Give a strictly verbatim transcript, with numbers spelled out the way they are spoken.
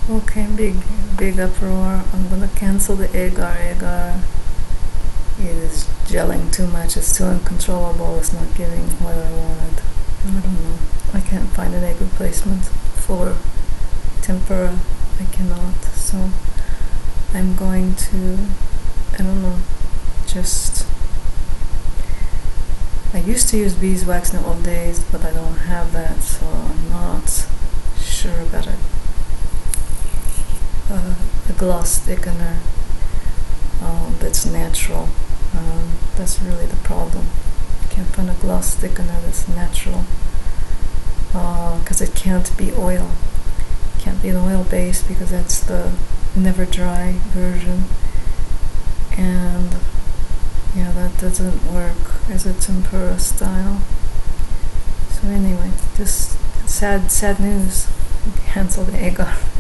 Okay, big, big uproar. I'm gonna cancel the agar. Agar is gelling too much. It's too uncontrollable. It's not giving what I wanted. I don't know. I can't find an egg replacement for tempera. I cannot. So I'm going to, I don't know, just. I used to use beeswax nowadays, but I don't have that, so I'm not sure about it. Uh, a gloss thickener um, that's natural. Um, that's really the problem. You can't find a gloss thickener that's natural because uh, it can't be oil. It can't be an oil base because that's the never dry version. And yeah, that doesn't work as a tempura style. So anyway, just sad, sad news. Cancel the agar.